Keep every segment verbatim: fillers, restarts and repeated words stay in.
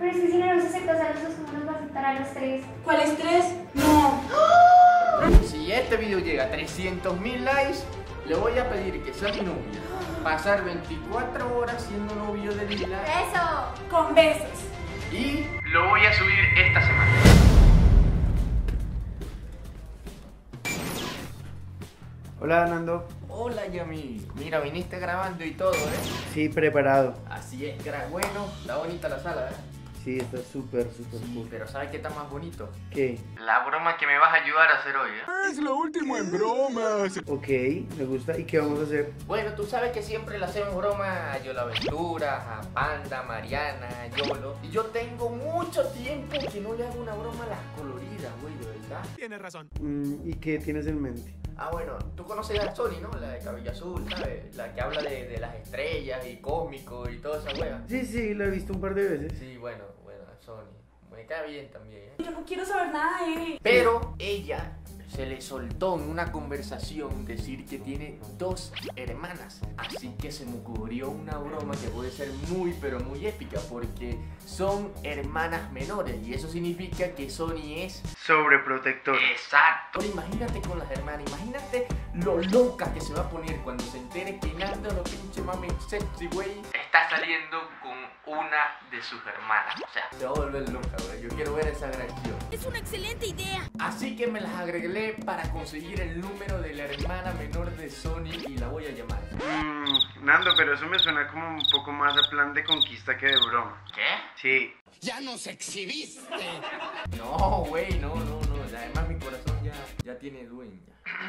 pero es que si no nos aceptas a los dos, ¿cómo nos va a aceptar a los tres? ¿Cuáles tres? No. Si este video llega a trescientos mil likes, le voy a pedir que sea mi novia. Pasar veinticuatro horas siendo novio de Lila. ¡Eso! Con besos. Y lo voy a subir esta semana. Hola, Nando. Hola, Yami. Mira, viniste grabando y todo, ¿eh? Sí, preparado. Así es, gra- bueno, está bonita la sala, ¿eh? Sí, está súper, súper Sí, cool. pero ¿sabes qué está más bonito? ¿Qué? La broma que me vas a ayudar a hacer hoy, ¿eh? Es lo último en bromas. Ok, me gusta. ¿Y qué vamos a hacer? Bueno, tú sabes que siempre le hacemos broma a Yola Aventura, a Panda, Mariana, a Yolo. Y yo tengo mucho tiempo que no le hago una broma a las coloridas, güey, de verdad. Tienes razón. Mm, ¿y qué tienes en mente? Ah, bueno, tú conoces a Sony, ¿no? La de cabello azul, ¿sabes? La que habla de, de las estrellas y cósmicos y toda esa wea. Sí, sí, la he visto un par de veces. Sí, bueno, bueno, Sony. Me cae bien también, ¿eh? Yo no quiero saber nada de él. Pero ella se le soltó en una conversación decir que tiene dos hermanas. Así que se me ocurrió una broma que puede ser muy pero muy épica porque son hermanas menores y eso significa que Sony es... Sobreprotector. Exacto. Imagínate con las hermanas, imagínate lo loca que se va a poner cuando se entere que Nando, lo pinche mami sexy, güey, está saliendo con una de sus hermanas. O sea, se va a volver loca, güey. Yo quiero ver esa reacción. Es una excelente idea. Así que me las agregué para conseguir el número de la hermana menor de Sony y la voy a llamar. Mm, Nando, pero eso me suena como un poco más a plan de conquista que de broma. ¿Qué? Sí. Ya nos exhibiste. No, güey, no, no, no. Además mi corazón ya, ya tiene dueña.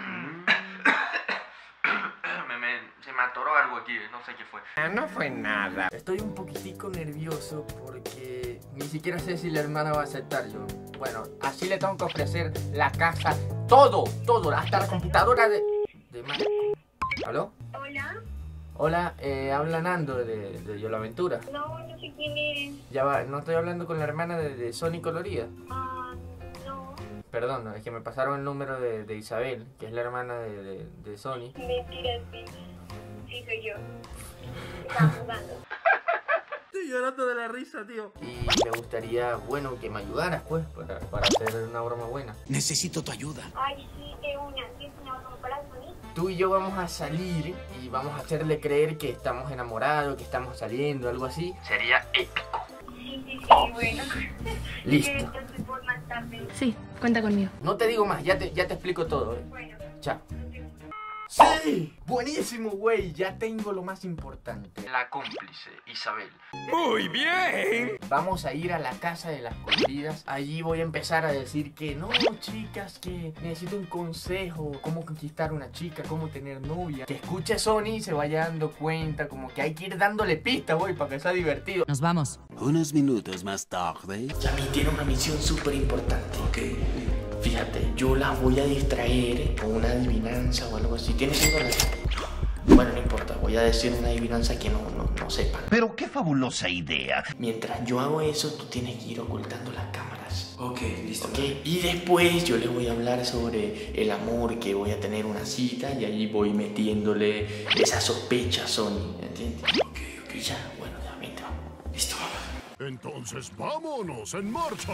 me, me, se me atoró algo aquí, no sé qué fue. No fue nada. Estoy un poquitico nervioso porque ni siquiera sé si la hermana va a aceptar yo. Bueno, así le tengo que ofrecer la casa, todo, todo, hasta la computadora de... de Marco. ¿Aló? Hola. Hola, eh, habla Nando de, de Yola Aventura. No, no sé quién eres. Ya va, no estoy hablando con la hermana de, de Sony Colorida. Ah, no. Perdón, no, es que me pasaron el número de, de Isabel, que es la hermana de, de, de Sony. Mentiras, sí. Sí, soy yo. Estaba jugando. Estoy llorando de la risa, tío. Y me gustaría, bueno, que me ayudaras, pues, para, para hacer una broma buena. Necesito tu ayuda. Ay, sí, de una. ¿Sí es una broma para Sony? Tú y yo vamos a salir y vamos a hacerle creer que estamos enamorados, que estamos saliendo, algo así. Sería épico. Sí, sí, sí, bueno. Listo. Entonces por más tarde. Sí, cuenta conmigo. No te digo más, ya te, ya te explico todo, ¿eh? Bueno. Chao. ¡Sí! Buenísimo, güey. Ya tengo lo más importante. La cómplice, Isabel. Muy bien. Vamos a ir a la casa de las coloridas. Allí voy a empezar a decir que no, chicas, que necesito un consejo. Cómo conquistar una chica, cómo tener novia. Que escuche Sony y se vaya dando cuenta. Como que hay que ir dándole pistas, güey, para que sea divertido. Nos vamos. Unos minutos más tarde. Yami tiene una misión súper importante. Ok. Fíjate, yo la voy a distraer con una adivinanza o algo así. ¿Tienes cien dólares? Bueno, no importa, voy a decir una adivinanza que no, no, no sepan. Pero qué fabulosa idea. Mientras yo hago eso, tú tienes que ir ocultando las cámaras. Ok, listo. Ok, y después yo les voy a hablar sobre el amor, que voy a tener una cita y ahí voy metiéndole esa sospecha a Sony, ¿entiendes? Ok, ok, ya, bueno, ya, vente, vamos. Listo, vamos. Entonces vámonos en marcha.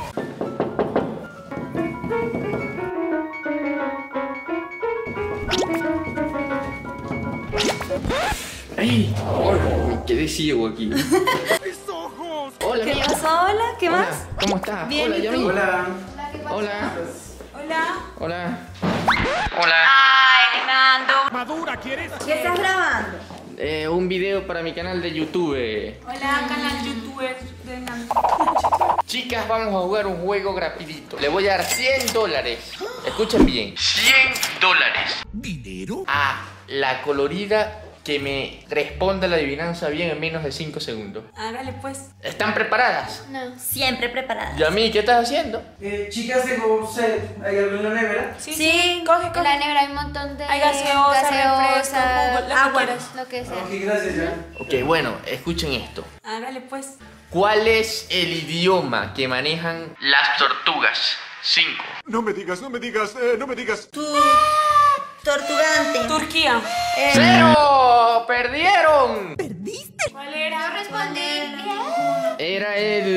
¡Ay! ¡Ay! Me quedé ciego aquí. ¡Mis ojos! Hola, ¿Qué amiga. pasó? Hola, ¿qué Hola, más? ¿cómo estás? Bien, Hola, ¿y tú? Yami. Hola. Hola. Hola. Hola. Hola. Ay, Nando. ¿Madura quieres? ¿Qué estás grabando? Eh, un video para mi canal de YouTube. Hola, canal youtuber de Nando. Chicas, vamos a jugar un juego rapidito. Le voy a dar cien dólares. Escuchen bien. cien dólares. ¿Dinero? A la colorida que me responda la adivinanza bien en menos de cinco segundos. Hágale pues. ¿Están preparadas? No. Siempre preparada. Yami, ¿qué estás haciendo? Eh, chicas, tengo sed. ¿Hay algo en la nevera? Sí, sí, coge, En coge. la nevera hay un montón de Hay gaseosa, refresco, gaseosa, jugo, lo que agua, quieras. lo que sea. Ok, gracias, ya. Ok, bueno, escuchen esto. Hágale pues. ¿Cuál es el idioma que manejan las tortugas? Cinco. No me digas, no me digas, eh, no me digas. Tortugante. Turquía. ¡Cero! ¡Perdieron! ¿Cuál era? Yo respondí bien. Era el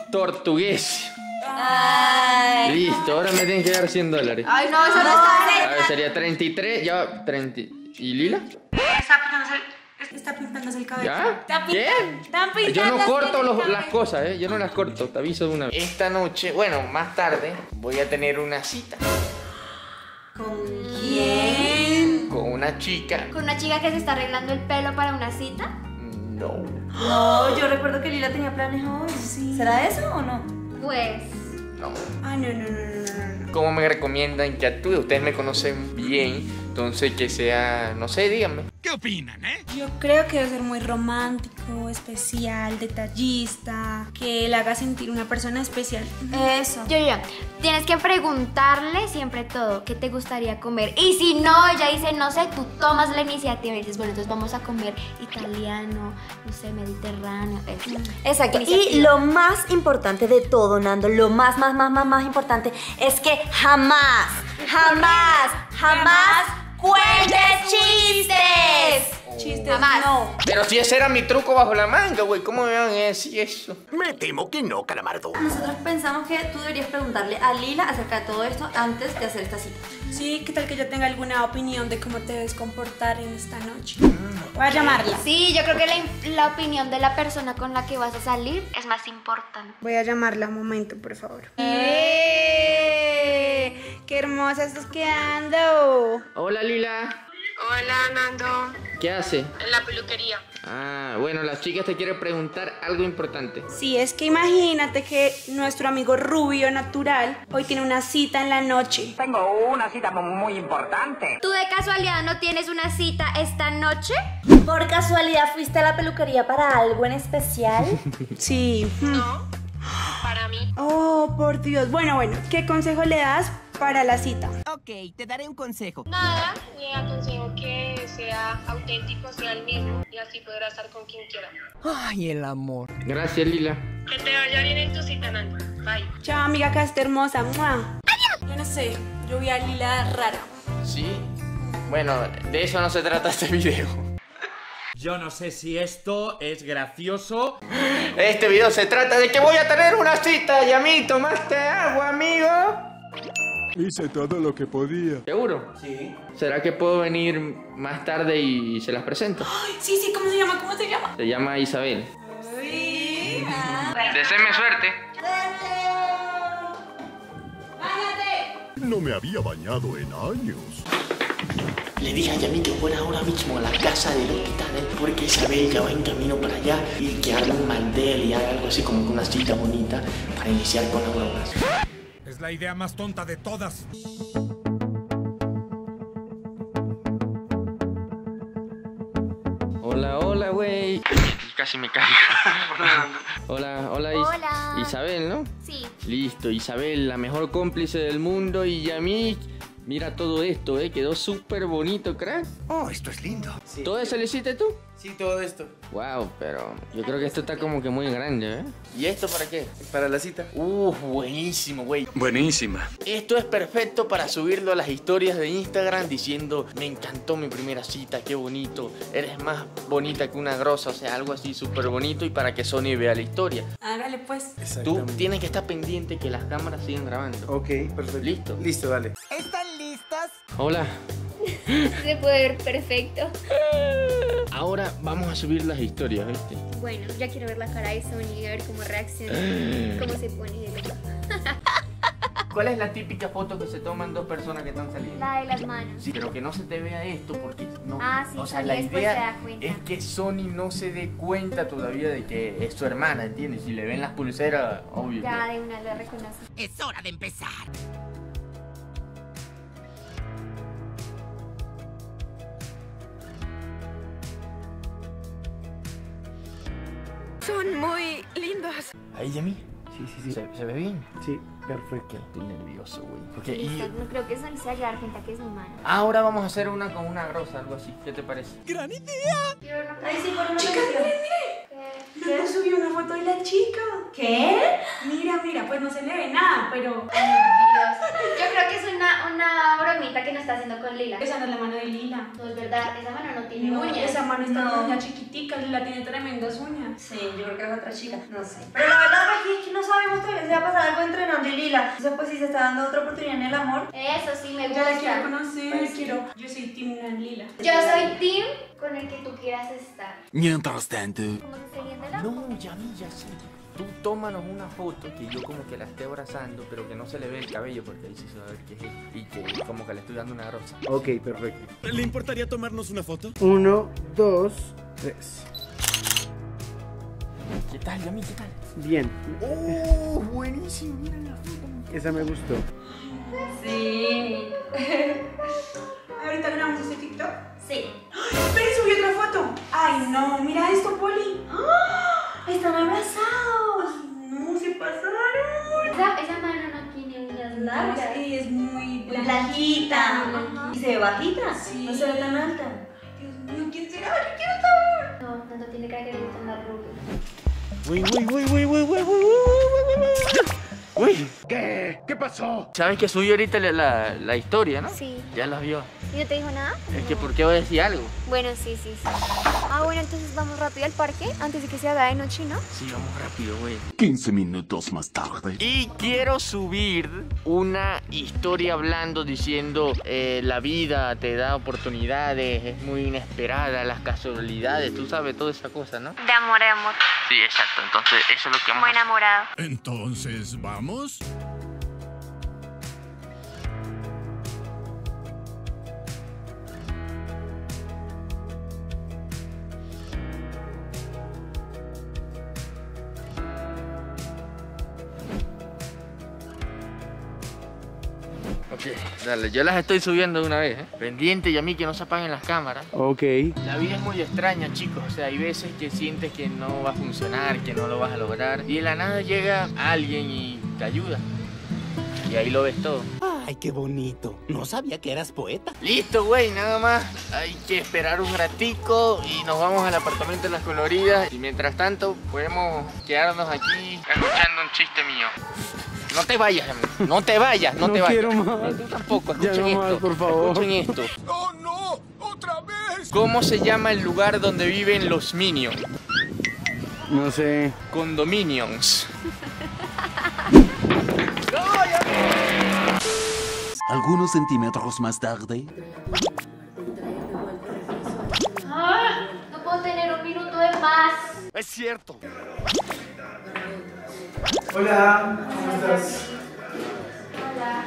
tortugués. Ay. Listo, ahora me tienen que dar cien dólares. Ay, no, eso no está A bien. ver, sería treinta y tres, ya, treinta. ¿Y Lila? Está pintándose el, está pintándose el cabello. ¿Ya? Está ¿Qué? pintando, están Yo no pintándose corto el los- cabello. las cosas, ¿eh? Yo no las corto, te aviso de una vez. Esta noche, bueno, más tarde, voy a tener una cita ¿Con quién? con una chica. Con una chica que se está arreglando el pelo para una cita. No. No, yo recuerdo que Lila tenía planes hoy. Sí. ¿Será eso o no? Pues. No. Ah, no, no, no, no, no. ¿Cómo me recomiendan que actúe? Ustedes me conocen bien, entonces que sea, no sé, díganme. ¿Qué opinan, eh? Yo creo que debe ser muy romántico, especial, detallista, que le haga sentir una persona especial. Eso. Yo, yo, tienes que preguntarle siempre todo. ¿Qué te gustaría comer? Y si no, ella dice, no sé, tú tomas la iniciativa y dices, bueno, entonces vamos a comer italiano, no sé, mediterráneo. Eso. Exacto. Iniciativa. Y lo más importante de todo, Nando, lo más, más, más, más, más importante es que jamás, jamás, jamás cuentes chistes. Chistes, Jamás. no. Pero si ese era mi truco bajo la manga, güey, ¿cómo me van a decir eso? Me temo que no, Calamardo. Nosotros pensamos que tú deberías preguntarle a Lila acerca de todo esto antes de hacer esta cita. Sí, ¿qué tal que yo tenga alguna opinión de cómo te debes comportar en esta noche? Voy a llamarla. Sí, yo creo que la, la opinión de la persona con la que vas a salir es más importante. Voy a llamarla un momento, por favor. ¡Qué hermosa estás quedando! Hola, Lila. Hola, Nando. ¿Qué hace? En la peluquería. Ah, bueno, las chicas te quieren preguntar algo importante. Sí, es que imagínate que nuestro amigo Rubio Natural hoy tiene una cita en la noche. Tengo una cita muy importante. ¿Tú de casualidad no tienes una cita esta noche? ¿Por casualidad fuiste a la peluquería para algo en especial? Sí. No, para mí. Oh, por Dios. Bueno, bueno, ¿qué consejo le das para la cita? Ok, te daré un consejo. Nada, le aconsejo que sea auténtico, sea el mismo y así podrá estar con quien quiera. Ay, el amor. Gracias, Lila. Que te vaya bien en tu cita, Nando. Bye. Chao, amiga, que esté hermosa. ¡Mua! Yo no sé, yo vi a Lila rara. Sí. Bueno, de eso no se trata este video. Yo no sé si esto es gracioso. Este video se trata de que voy a tener una cita. Y a mí, ¿tomaste agua, amigo? Hice todo lo que podía. ¿Seguro? Sí. ¿Será que puedo venir más tarde y se las presento? Ay, sí, sí, ¿cómo se llama? ¿Cómo se llama? Se llama Isabel. Uy. Deséeme suerte. No me había bañado en años. Le dije a Yami que fuera ahora mismo a la casa de los titanes porque Isabel ya va en camino para allá y que haga un mandel y haga algo así como que una cita bonita para iniciar con las bromas. Es la idea más tonta de todas. Hola, hola, güey. Casi me caigo. Hola, hola, Is- Hola. Isabel, ¿no? Sí. Listo, Isabel, la mejor cómplice del mundo y Yami. Mira todo esto, ¿eh? Quedó súper bonito, crack. Oh, esto es lindo. ¿Todo eso lo hiciste tú? Sí, todo esto. Wow, pero yo creo que esto está como que muy grande, ¿eh? ¿Y esto para qué? Para la cita. Uh, buenísimo, güey. Buenísima. Esto es perfecto para subirlo a las historias de Instagram diciendo me encantó mi primera cita, qué bonito, eres más bonita que una grosa, o sea, algo así súper bonito y para que Sony vea la historia. Hágale pues. Tú tienes que estar pendiente que las cámaras sigan grabando. Ok, perfecto. ¿Listo? Listo, dale. ¿Están listas? Hola. Se puede ver perfecto. Ahora vamos a subir las historias, ¿viste? Bueno, ya quiero ver la cara de Sony, a ver cómo reacciona, cómo se pone de loca. ¿Cuál es la típica foto que se toman dos personas que están saliendo? La de las manos. Sí, pero que no se te vea esto porque no. Ah, sí, o sea, Sony la después idea se da cuenta. es que Sony no se dé cuenta todavía de que es su hermana, ¿entiendes? Si le ven las pulseras, obvio. Ya que- de una lo reconoce. Es hora de empezar. Son muy lindos. Ahí, Yami. Sí, sí, sí. ¿Se, se ve bien? Sí, perfecto. Estoy nervioso, güey. Porque Listo, y no creo que Sony se vaya a dar cuenta que es mi mano. ahora vamos a hacer una con una grosa, algo así. ¿Qué te parece? ¡Gran idea! Ay, sí, por una Chicas, petición. miren, miren. Me subió una foto de la chica. ¿Qué? Mira, mira, pues no se le ve nada, pero... Ay, Dios. Yo creo que es una, una bromita que nos está haciendo con Lila. Esa no es la mano de Lila. No es verdad, esa mano no tiene No, uñas. esa mano está No. con uñas chiquiticas, Lila tiene tremendas uñas. Sí, yo creo que es otra chica, no sé. Pero la verdad, pues Ay, es que no sabemos todavía si va a pasar algo entre Nando y Lila. Entonces, pues si se está dando otra oportunidad en el amor. Eso sí me Yo la gusta. quiero conocer, Pues, quiero. Yo soy Team Nan Lila. Yo soy team con el que tú quieras estar. Mientras tanto... ¿Cómo se está yendo la? No, ya vi, ya sé. Tú tómanos una foto que yo como que la esté abrazando, pero que no se le ve el cabello porque ahí sí se va a ver que es él. Y que como que le estoy dando una rosa. Ok, perfecto. ¿Le importaría tomarnos una foto? Uno, dos, tres. ¿Qué tal, Yami? ¿Qué tal? Bien. ¡Oh, buenísimo! Mira la foto. Esa me gustó. Sí. ¿Ahorita grabamos este TikTok? Sí. ¡Espera, subí otra foto! ¡Ay, no! ¡Mira esto, Poli! ¡Ah! Están abrazados. ¡Ay, no! ¡Se pasaron! Esa, esa mano no tiene uñas largas. Sí, es muy Blanquita. blanquita. Ajá. Y se ve bajita. Sí. No se ve tan alta. Dios mío, ¿quién será? ¡Yo quiero saber! No, no, no tiene cara que le gustan las rubias. Uy, uy, uy, uy, uy, uy, uy, uy, uy, uy. Uy, ¿qué? ¿Qué pasó? ¿Sabes que subí ahorita la, la, la historia, no? Sí. Ya la vio. ¿Y no te dijo nada? Es que ¿por qué voy a decir algo? Bueno, sí, sí, sí. Ah, bueno, entonces vamos rápido al parque antes de que se haga de noche, ¿no? Sí, vamos rápido, güey. quince minutos más tarde. Y quiero subir una historia hablando, diciendo eh, la vida te da oportunidades, es muy inesperada, las casualidades, tú sabes, toda esa cosa, ¿no? De amor, de amor. Sí, exacto, entonces eso es lo que vamos Como a hacer. enamorado. Entonces, ¿vamos? Ok, dale, yo las estoy subiendo de una vez, ¿eh? Pendiente y a mí que no se apaguen las cámaras. Ok. La vida es muy extraña, chicos, o sea, hay veces que sientes que no va a funcionar, que no lo vas a lograr y de la nada llega alguien y te ayuda. Y ahí lo ves todo. Ay, qué bonito. No sabía que eras poeta. Listo, güey, nada más. Hay que esperar un ratico y nos vamos al apartamento de las coloridas. Y mientras tanto, podemos quedarnos aquí escuchando un chiste mío. No te vayas, amigo. No te vayas, no, No te vayas. quiero más. No, tú tampoco, Ya escuchen no más, esto. por favor. Escuchen esto. ¡Oh, no! ¡Otra vez! ¿Cómo se llama el lugar donde viven los Minions? No sé. Condominions. Algunos centímetros más tarde. Ah, no puedo tener un minuto de más. Es cierto. Hola, ¿cómo estás? Hola.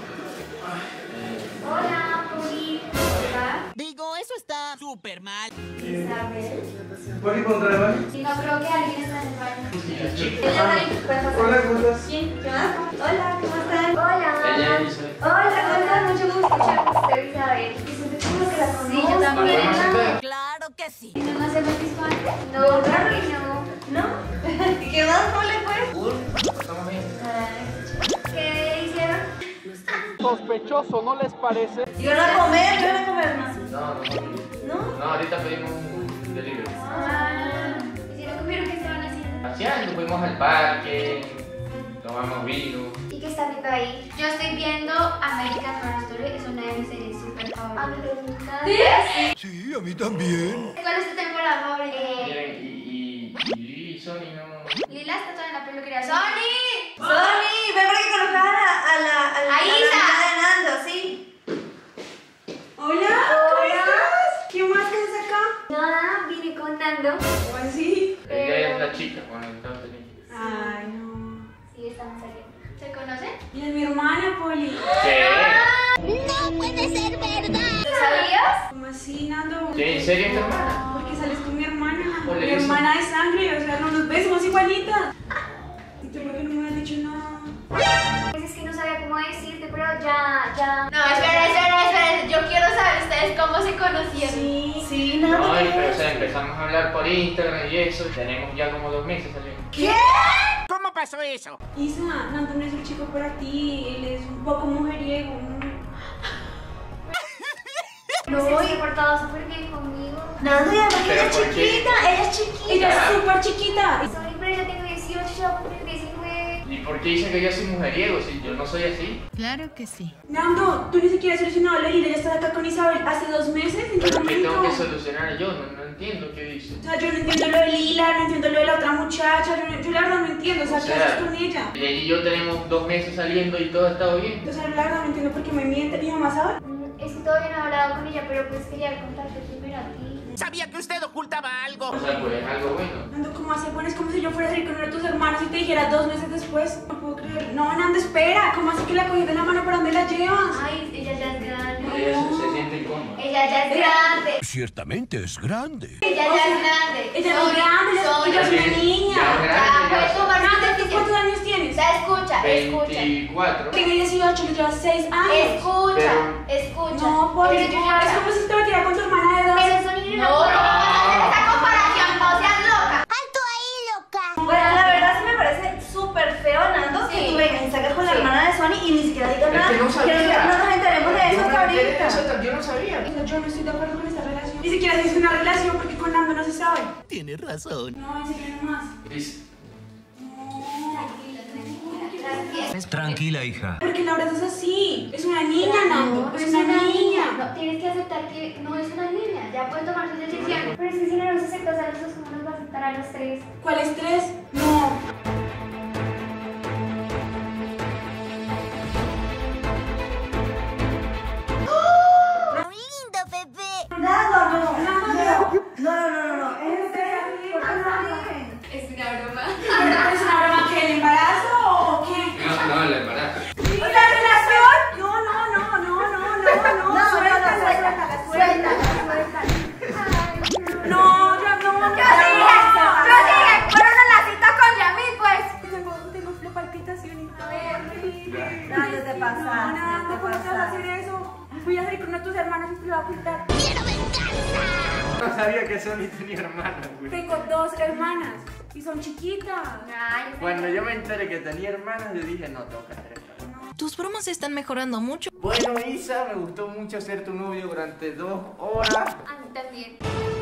Hola, Poli. Hola. Digo, eso está súper mal. Isabel. ¿Puedo encontrarla? Si no creo que alguien está en el baño. Hola, ¿cómo estás? ¿Quién? ¿Qué más? Hola, ¿cómo están? Hola. Ella es Isabel. Hola, ¿cómo estás? Mucho gusto. Mucho gusto, Isabel. Y siempre como que la conozco. Sí, yo también. Claro que sí. ¿Y no nos hemos visto antes? No, claro que no. ¿No? ¿Y qué más? ¿Cómo le fue? Estamos bien. ¿Qué hicieron? Sospechoso, ¿no les parece? ¿Iban a comer? ¿Iban a comer más? No, no, no. ¿No? No, ahorita pedimos un delivery. Ah, ¿y si no comieron qué estaban haciendo? Paseando, fuimos al parque, tomamos vino. ¿Y qué está viendo ahí? Yo estoy viendo American Horror Story, es una de mis series súper favoritas. A mí me encanta. ¿Sí? Sí, a mí también. ¿Cuál es tu temporada favorita? Miren, y, y, y, y Sony no... Lila está toda en la peluquería. ¡Sony! ¡Sony! Ven para que colocar a, a la... A, la, ¡A a la Isa! mitad de Nando, sí. Hola, ¿cómo estás? ¿Qué más haces acá? Nada, vine con Nando. ¿Cómo así? Ella es la chica con el trato de... Ay, no. Sí, estamos saliendo. ¿Se conocen? Y es mi hermana, Poli. ¿Qué? ¡No puede ser verdad! ¿Lo sabías? ¿Cómo así, Nando? ¿Sí? ¿En serio es tu hermana? Porque sales con mi hermana. Por Mi eso. hermana de sangre, o sea, no nos ves, somos igualitas. ¿Y tú por qué no me has dicho nada? Pues es que no sabía cómo decirte, pero ya, ya. No, espera, espera, espera. Yo quiero saber ustedes cómo se conocieron. Sí. Sí, Nando. No, ¿qué pero o es? sea, empezamos a hablar por Instagram y eso, y tenemos ya como dos meses saliendo. ¿Qué? ¿Cómo pasó eso? Isa, Nando no es un chico para ti, él es un poco mujeriego. No, y se ha portado súper bien conmigo. Nando, y además que ¿Pero ella es por qué? chiquita, ella es chiquita. Ella es súper chiquita. Sorry, pero yo tengo dieciocho, ya voy a cumplir diecinueve. ¿Y por qué dicen que yo soy mujeriego si yo no soy así? Claro que sí. Nando, tú ni siquiera has solucionado lo de Lila, ya estás acá con Isabel hace dos meses. ¿En qué ¿Pero qué tengo momento? que solucionar yo? No, no entiendo qué dice. O sea, yo no entiendo lo de Lila, no entiendo lo de la otra muchacha, yo, no- yo la verdad no entiendo, o sea, O ¿qué sea, haces con ella? Ella y yo tenemos dos meses saliendo y todo ha estado bien. O sea, la verdad no entiendo por qué me miente. ¿Mi mamá sabe? Es que todavía no he hablado con ella, pero pues quería contarte primero a ti. Sabía que usted ocultaba algo. O sea, pues es algo bueno. Nando, ¿cómo hace? Bueno, es como si yo fuera a salir con uno de tus hermanos y te dijera dos meses después. No puedo creer. No, Nando, espera. ¿Cómo así que la cogí de la mano? ¿Para dónde la llevas? Ay, ella ya es grande. Ella se, se siente incómoda. Ella ya es grande. Ciertamente es grande. Ella O ya sea, es grande. Ella no es grande, ella Soy- ella es Sí, una niña. ya es grande, Ya, ya. puedes tomar Nando, una ¿tú decisión. cuántos años tienes? Ya, escucha, escucha. veinticuatro. Tiene dieciocho, le llevas seis años. Escucha, Pero- escucha. No, por Pero favor, yo es como si te metiera con tu hermana de dos. Pero eso ni No. no puedo hacer esa comparación, no seas loca. ¡Alto ahí, loca! Bueno, la verdad sí me parece súper feo, Nando, que Sí. tú vengas y salgas con la Sí. hermana de Sony y ni siquiera digas Es nada. que no sabía. no, no nos enteremos de eso Yo hasta no enteré de ahorita. eso hasta- Yo no sabía. O sea, yo no estoy de acuerdo con esta relación. Ni siquiera si es una relación porque con Nando no se sabe. Tienes razón. No, en serio, no más. Dice, Tranquila, hija. Porque la verdad es así. Es una niña, Nando. No, Es una niña. No, tienes que aceptar que no es una niña. Ya puede tomar sus decisiones. Pero es que si no nos aceptas a nosotros, ¿cómo nos va a aceptar a los tres? ¿Cuál estrés? No. Muy lindo, bebé. Nando, no, no, no, no, no, no. ¿En serio? ¿Por qué no dicen? Es una broma. ¿Es una broma que el embarazo o qué? no, no, el embarazo. ¿Y la relación? No, no, no, no, no, no, no. No, Suéltala, no, suéltala, suéltala, suéltala. No, ya no. Yo sigue, yo sigue. Fueron a la cita con Yami, pues. Tengo, tengo palpitaciones. Nando, te pasaste, No, Nando, te ¿cómo te vas a hacer pasaste. eso? Voy a salir con uno de tus hermanos y te lo voy a ocultar. No sabía que Sony tenía hermanas, güey. Tengo dos hermanas y son chiquitas. Ay, Cuando yo me enteré que tenía hermanas, yo dije, no, tengo que hacer esto. Tus bromas están mejorando mucho. Bueno, Isa, me gustó mucho ser tu novio durante dos horas. a mí también.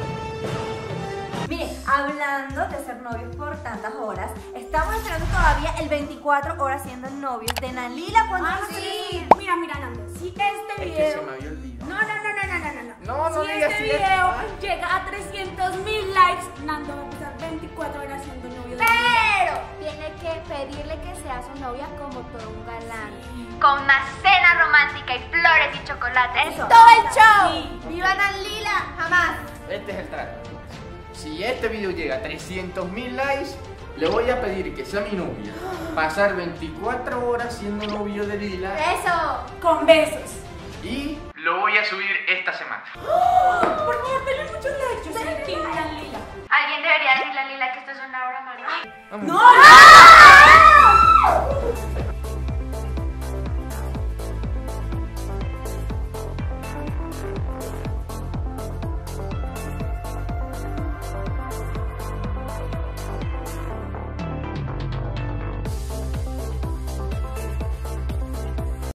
Mire, hablando de ser novios por tantas horas, estamos esperando todavía el veinticuatro horas siendo novios de Nalila cuando Ah, nos sí. Mira, mira, Nando, si este Es que se video... me había olvidado. No, no, no, no, no, no, no, no. No, no si digas este eso. video Ay. llega a trescientos mil likes, Nando va a pasar veinticuatro horas siendo novio de Pero tiene que pedirle que sea su novia como todo un galán. Con una cena romántica y flores y chocolate. Eso. ¡Todo el show! Sí. ¡Viva Lila! ¡Jamás! Este es el trato. Si este video llega a trescientos mil likes, le voy a pedir que sea mi novia. Pasar veinticuatro horas siendo novio de Lila. ¡Eso! Con besos. Y lo voy a subir esta semana. Por favor, denle muchos likes. Yo soy Team Lila. Alguien debería decirle a Lila que esto es una broma, ¿no? ¡No!